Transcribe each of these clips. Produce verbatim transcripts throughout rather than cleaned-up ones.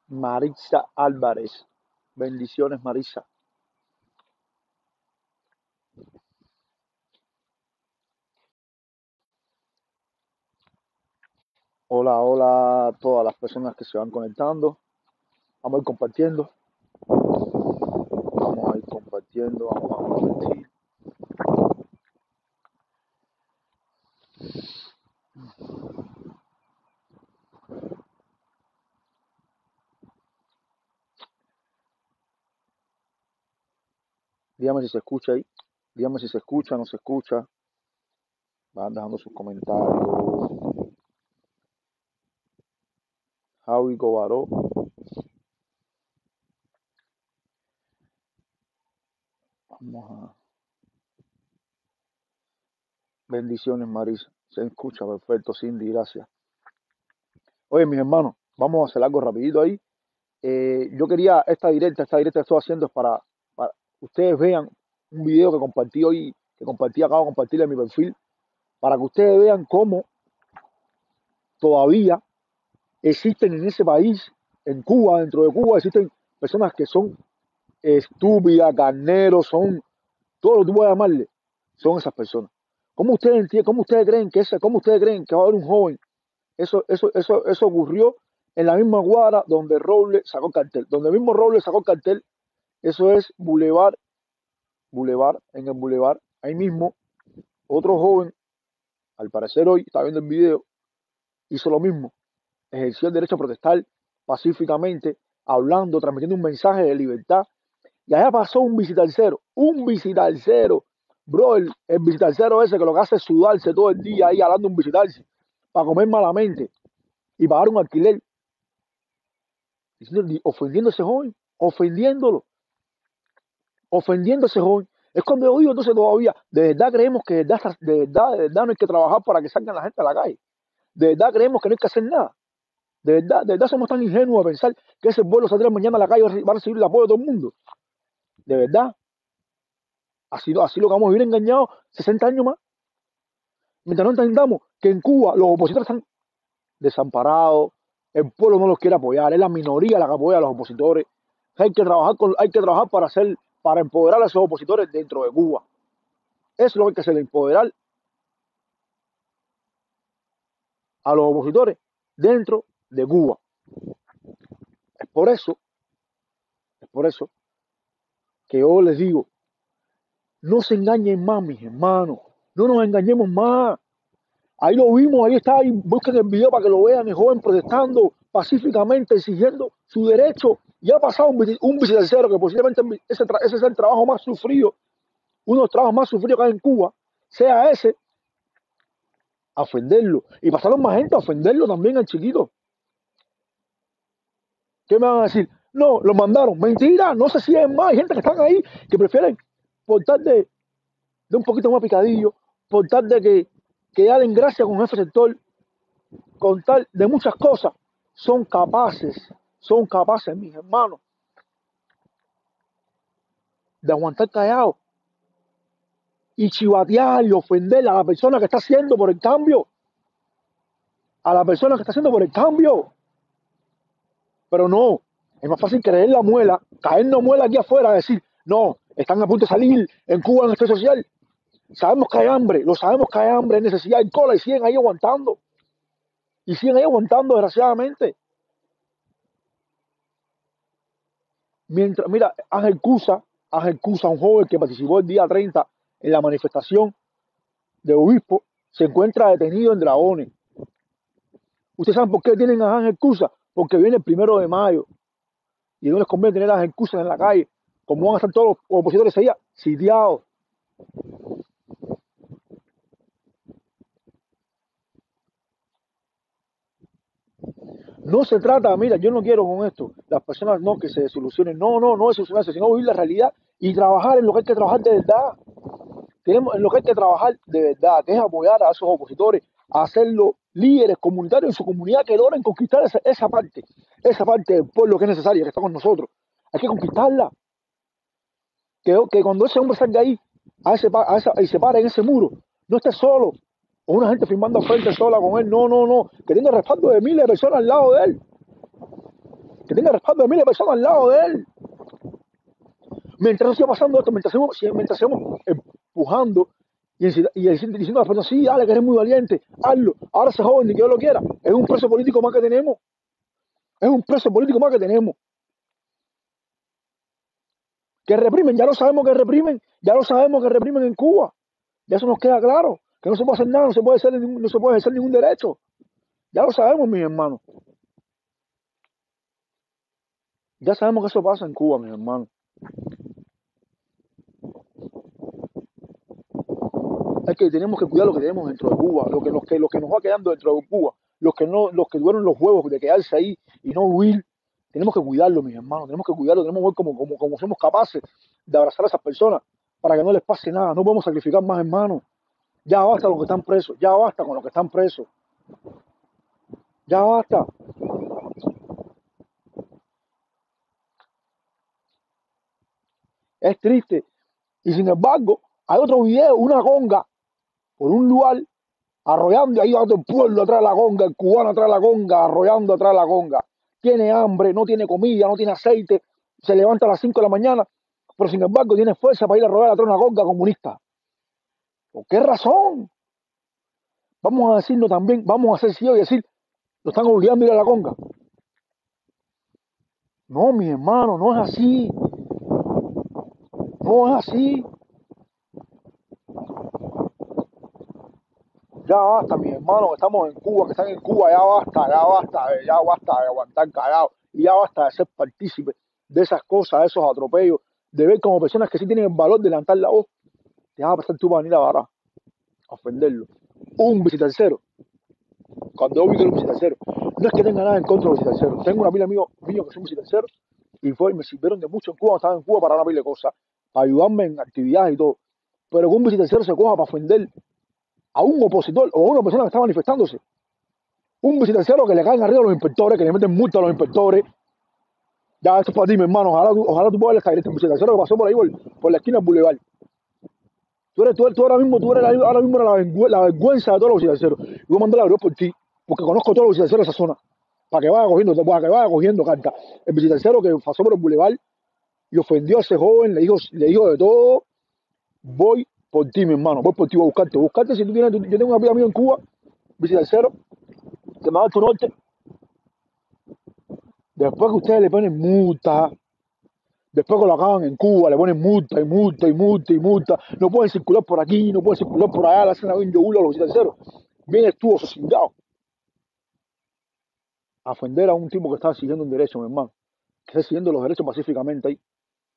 Maritza Álvarez. Bendiciones, Maritza. Hola, hola a todas las personas que se van conectando. Vamos a ir compartiendo. Vamos a ir compartiendo. Vamos a compartir. Dígame si se escucha ahí. Dígame si se escucha o no se escucha. Van dejando sus comentarios. Javi Cobaró. Vamos a. Bendiciones, Marisa. Se escucha perfecto, Cindy, gracias. Oye, mis hermanos, vamos a hacer algo rapidito ahí. Eh, yo quería, esta directa, esta directa que estoy haciendo es para, para que ustedes vean un video que compartí hoy, que compartí, acabo de compartir en mi perfil, para que ustedes vean cómo todavía existen en ese país, en Cuba, dentro de Cuba, existen personas que son estúpidas, carneros, son todo lo que tú puedas llamarle, son esas personas. ¿Cómo ustedes entienden, cómo ustedes creen que ese, cómo ustedes creen que va a haber un joven? Eso, eso, eso, eso ocurrió en la misma cuadra donde Robles sacó el cartel, donde el mismo Robles sacó el cartel. Eso es Boulevard, Boulevard, en el Boulevard, ahí mismo, otro joven, al parecer hoy, está viendo el video, hizo lo mismo, ejerció el derecho a protestar pacíficamente, hablando, transmitiendo un mensaje de libertad, y allá pasó un visitarcero, un visitarcero, bro, el, el visitarcero ese que lo que hace es sudarse todo el día ahí hablando de un visitarse, para comer malamente y pagar un alquiler, diciendo- ofendiendo a ese joven, ofendiéndolo, ofendiendo a ese joven. Es cuando yo digo entonces todavía, de verdad creemos que de verdad, de verdad, de verdad no hay que trabajar para que salgan la gente a la calle. De verdad creemos que no hay que hacer nada. De verdad, de verdad somos tan ingenuos de pensar que ese pueblo saldrá mañana a la calle y va a recibir el apoyo de todo el mundo. De verdad, así, así lo que vamos a vivir engañados sesenta años más. Mientras no entendamos que en Cuba los opositores están desamparados, el pueblo no los quiere apoyar, es la minoría la que apoya a los opositores. Hay que trabajar, con, hay que trabajar para, hacer, para empoderar a esos opositores dentro de Cuba. Eso es lo que hay que hacer, empoderar a los opositores dentro de Cuba. Es por eso, es por eso que yo les digo, no se engañen más, mis hermanos, no nos engañemos más. Ahí lo vimos, ahí está, ahí busquen el video para que lo vean, el joven protestando pacíficamente, exigiendo su derecho. Y ha pasado un, un vicetercero que posiblemente ese, ese es el trabajo más sufrido, uno de los trabajos más sufridos que hay en Cuba, sea ese, a ofenderlo. Y pasaron más gente a ofenderlo también al chiquito. ¿Qué me van a decir? No, lo mandaron. Mentira, no sé si es más. Hay gente que están ahí que prefieren, por tal de, de un poquito más picadillo, por tal de que, que ya den gracia con ese sector, con tal de muchas cosas, son capaces, son capaces, mis hermanos, de aguantar callado y chivatear y ofender a la persona que está haciendo por el cambio, a la persona que está haciendo por el cambio. Pero no, es más fácil creer la muela, caernos muela aquí afuera, decir, no, están a punto de salir en Cuba en este social. Sabemos que hay hambre, lo sabemos que hay hambre, hay necesidad, hay cola y siguen ahí aguantando. Y siguen ahí aguantando, desgraciadamente. Mientras, mira, Ángel Cusa, Ángel Cusa, un joven que participó el día treinta en la manifestación de Obispo, se encuentra detenido en Dragones. ¿Ustedes saben por qué tienen a Ángel Cusa? Porque viene el primero de mayo y no les conviene tener a Ángel Cusa en la calle. Como van a estar todos los opositores allá, sitiados. No se trata, mira, yo no quiero con esto, las personas no que se desilusionen, no, no, no es solucionarse, sino vivir la realidad y trabajar en lo que hay que trabajar de verdad. Tenemos en lo que hay que trabajar de verdad, que es apoyar a esos opositores, a hacerlos líderes comunitarios en su comunidad que logren conquistar esa, esa parte, esa parte del pueblo que es necesaria, que está con nosotros. Hay que conquistarla. Que, que cuando ese hombre salga ahí a ese, a esa, y se pare en ese muro, no esté solo, o una gente firmando frente sola con él, no, no, no, que tenga el respaldo de miles de personas al lado de él. que tenga respaldo de miles de personas al lado de él. Mientras no siga pasando esto, mientras sigamos, mientras sigamos empujando y, y diciendo a las personas, sí, dale, que eres muy valiente, hazlo, ahora se joven ni que yo lo quiera, es un preso político más que tenemos, es un preso político más que tenemos. Que reprimen, ya lo sabemos que reprimen, ya lo sabemos que reprimen en Cuba, ya eso nos queda claro, que no se puede hacer nada, no se puede hacer, no se puede hacer ningún derecho, ya lo sabemos, mis hermanos, ya sabemos que eso pasa en Cuba, mis hermanos. Es que tenemos que cuidar lo que tenemos dentro de Cuba, lo que, lo que, lo que nos va quedando dentro de Cuba, los que no, los que tuvieron los huevos de quedarse ahí y no huir, tenemos que cuidarlo, mis hermanos, tenemos que cuidarlo, tenemos que ver como, como, como somos capaces de abrazar a esas personas para que no les pase nada, no podemos sacrificar más, hermanos. Ya basta con los que están presos, ya basta con los que están presos, ya basta. Es triste. Y sin embargo, hay otro video, una conga, por un lugar, arrollando, ahí va todo el pueblo atrás de la conga, el cubano atrás de la conga, arrollando atrás de la conga. Tiene hambre, no tiene comida, no tiene aceite, se levanta a las cinco de la mañana, pero sin embargo tiene fuerza para ir a arrollar atrás de una conga comunista. ¿Por qué razón? Vamos a decirlo también, vamos a ser ciegos y decir, lo están obligando a ir a la conga. No, mi hermano, no es así. No es así. Ya basta, mis hermanos, que estamos en Cuba, que están en Cuba, ya basta, ya basta, ya basta de aguantar callado, y ya basta de ser partícipe de esas cosas, de esos atropellos, de ver como personas que sí tienen el valor de levantar la voz, te vas a pasar tú para venir a barrar, a ofenderlo. Un visitancero, cuando yo vi que era un visitancero, no es que tenga nada en contra de los visitanceros, tengo una pila mío, mío que son visitaceros, y fue, y me sirvieron de mucho en Cuba, estaba en Cuba para una pila de cosas, para ayudarme en actividades y todo, pero que un visitancero se coja para ofender a un opositor o a una persona que está manifestándose. Un visitancero que le caen arriba a los inspectores, que le meten multa a los inspectores. Ya, esto es para ti, mi hermano. Ojalá tú, ojalá tú puedas caer. Este visitancero que pasó por ahí, por, por la esquina del Boulevard. Tú, eres, tú, eres, tú ahora mismo, tú eres la, ahora mismo la, la vergüenza de todos los visitanceros. Y voy a mandar la abrió por ti, porque conozco a todos los visitancieros de esa zona. Para que vaya cogiendo, para que vaya cogiendo carta. El visitancero que pasó por el Boulevard y ofendió a ese joven, le dijo, le dijo de todo. Voy por ti, mi hermano. Voy por ti, voy a buscarte. Buscarte si tú tienes, yo tengo una amiga mía en Cuba, visitancero, que me da tu norte. Después que ustedes le ponen multa, después que lo acaban en Cuba, le ponen multa y multa y multa y multa, no pueden circular por aquí, no pueden circular por allá, le hacen la yogulo a los visitaceros. Vienes tú, cingado, a ofender a un tipo que está siguiendo un derecho, mi hermano, que está siguiendo los derechos pacíficamente ahí.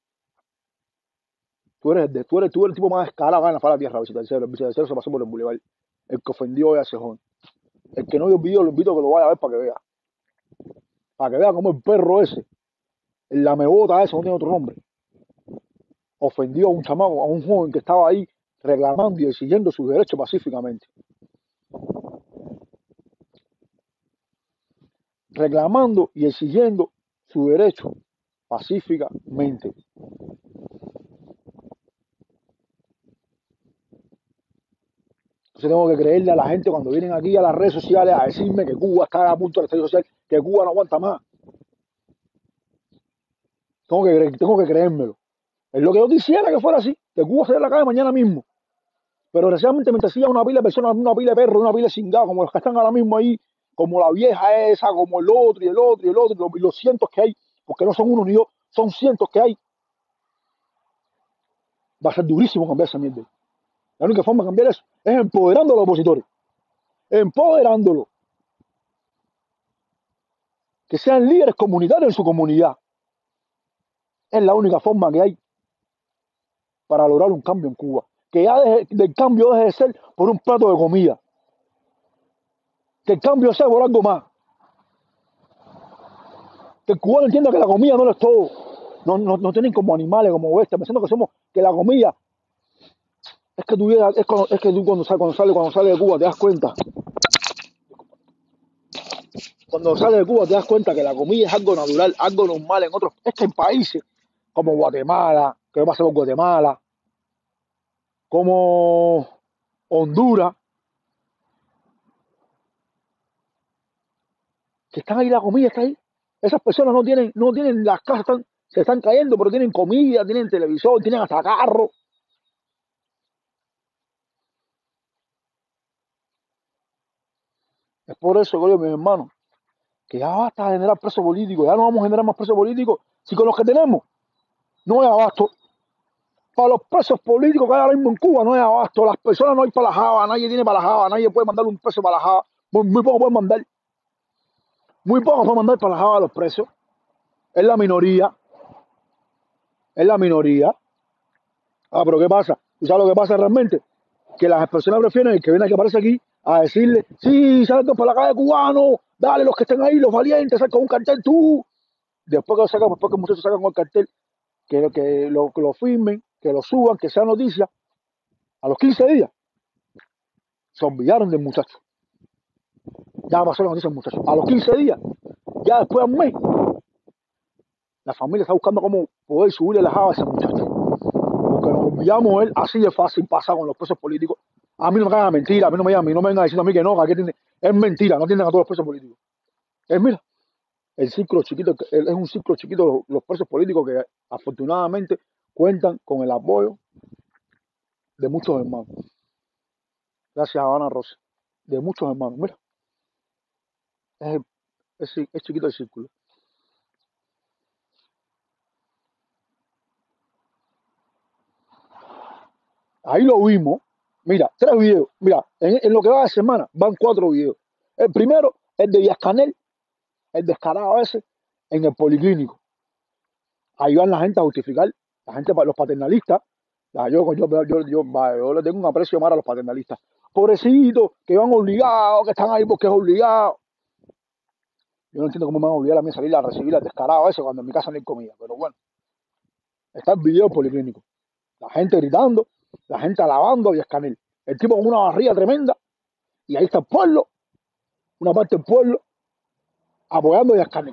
Tú eres, de, tú eres, tú eres el tipo más escalado acá en la fala de tierra, el visitacero. El visitacero se pasó por el bulevar. El que ofendió hoy a ese joven. El que no vio el video, lo invito a que lo vaya a ver para que vea. Para que vea cómo el perro ese, el lamebota ese, no tiene otro nombre, ofendió a un chamaco, a un joven que estaba ahí reclamando y exigiendo sus derechos pacíficamente. Reclamando y exigiendo su derecho pacíficamente. Entonces tengo que creerle a la gente cuando vienen aquí a las redes sociales a decirme que Cuba está a punto del estadio social, que Cuba no aguanta más. Tengo que, tengo que creérmelo. Es lo que yo quisiera que fuera así, que Cuba se dé la calle mañana mismo. Pero desgraciadamente mientras siga una pila de personas, una pila de perros, una pila de cingados, como los que están ahora mismo ahí, como la vieja esa, como el otro y el otro y el otro, y los, y los cientos que hay, porque no son uno ni dos, son cientos que hay, va a ser durísimo cambiar esa mierda. La única forma de cambiar eso es empoderando a los opositores, empoderándolos, que sean líderes comunitarios en su comunidad. Es la única forma que hay para lograr un cambio en Cuba. Que ya deje, del cambio deje de ser por un plato de comida. Que el cambio sea por algo más. Que el cubano entienda que la comida no lo es todo. No, no, no tienen como animales, como bestias, pensando que somos, que la comida es que tú, es, cuando, es que tú cuando sales cuando sale, cuando sale de Cuba te das cuenta. Cuando sales de Cuba te das cuenta que la comida es algo natural, algo normal en otros. Es que en países como Guatemala, que pasa por Guatemala, como Honduras, que están ahí, la comida está ahí. Esas personas no tienen, no tienen las casas, están, se están cayendo, pero tienen comida, tienen televisor, tienen hasta carro. Es por eso, creo, mis hermanos, que ya basta de generar presos políticos, ya no vamos a generar más presos políticos, si con los que tenemos no hay abasto. Para los presos políticos que hay ahora mismo en Cuba no hay abasto, las personas no hay para la java, nadie tiene para la java, nadie puede mandar un preso para la java, muy, muy poco pueden mandar, muy poco pueden mandar para la java a los presos, es la minoría, es la minoría. Ah, pero ¿qué pasa? ¿Tú sabes lo que pasa realmente? Que las personas prefieren el que viene que aparece aquí a decirle, sí, salgan para la calle cubano, dale los que estén ahí, los valientes, saca un cartel tú. Después que lo sacan, después que muchachos sacan el cartel, que, que, lo, que lo firmen, que lo suban, que sea noticia, a los quince días se olvidaron del muchacho. Ya pasó la noticia del muchacho. A los quince días, ya después de un mes, la familia está buscando cómo poder subirle la java a ese muchacho. Porque nos olvidamos él, así de fácil pasa con los presos políticos. A mí no me cagan mentira, a mí no me llaman, no me vengan diciendo a mí que no, que aquí tiene, es mentira, no tienen a todos los presos políticos. Es mira, el ciclo chiquito, es un ciclo chiquito los, los presos políticos que afortunadamente cuentan con el apoyo de muchos hermanos. Gracias a Habana Rosa, de muchos hermanos. Mira, es, es, es chiquito el círculo. Ahí lo vimos. Mira, tres videos. Mira, en, en lo que va de semana van cuatro videos. El primero, el de Díaz Canel, el descarado ese, en el policlínico. Ahí van la gente a justificar, la gente, los paternalistas. Ya, yo, yo, yo, yo, yo, yo le tengo un aprecio más a los paternalistas. Pobrecitos, que van obligados, que están ahí porque es obligado. Yo no entiendo cómo me van a obligar a mí a salir a recibir al descarado ese cuando en mi casa no hay comida. Pero bueno, está el video policlínico. La gente gritando, la gente alabando a Díaz Canel. El tipo con una barriga tremenda. Y ahí está el pueblo, una parte del pueblo, apoyando a Díaz Canel.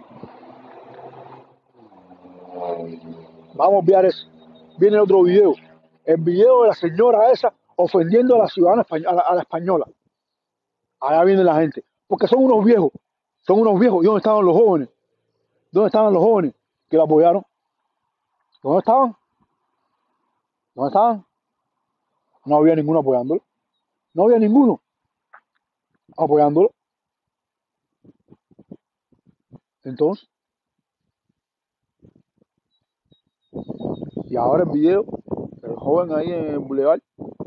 Vamos a enviar eso. Viene el otro video. El video de la señora esa ofendiendo a la ciudadana española, a la, a la española. Allá viene la gente. Porque son unos viejos. Son unos viejos. ¿Y dónde estaban los jóvenes? ¿Dónde estaban los jóvenes que la apoyaron? ¿Dónde estaban? ¿Dónde estaban? No había ninguno apoyándolo. No había ninguno apoyándolo. Entonces, y ahora el video, el joven ahí en el bulevar,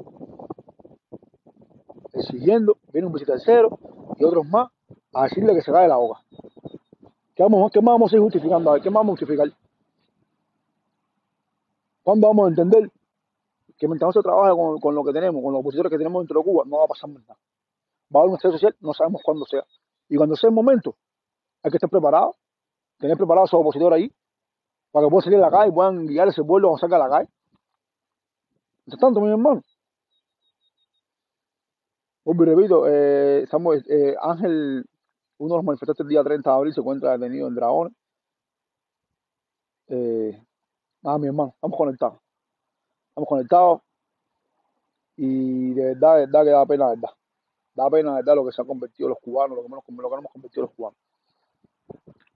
exigiendo, viene un visitacero y otros más a decirle que se cae la boca. ¿Qué, vamos, ¿Qué más vamos a ir justificando? A ver, ¿qué más vamos a justificar? ¿Cuándo vamos a entender que mientras no se trabaje con, con lo que tenemos, con los opositores que tenemos dentro de Cuba, no va a pasar nada? Va a haber un estrés social, no sabemos cuándo sea. Y cuando sea el momento, hay que estar preparado, tener preparado a sus opositores ahí, para que puedan salir a la calle y puedan guiar ese pueblo cuando salga a la calle. Mientras tanto, mi hermano, vuelvo y repito, eh, estamos, eh, Ángel, uno de los manifestantes el día treinta de abril, se encuentra detenido en Dragones. Eh, nada, mi hermano, estamos conectados. Estamos conectados y de verdad, de verdad que da pena, de verdad. Da pena, de verdad, lo que se han convertido los cubanos, lo que, menos, lo que nos hemos convertido los cubanos.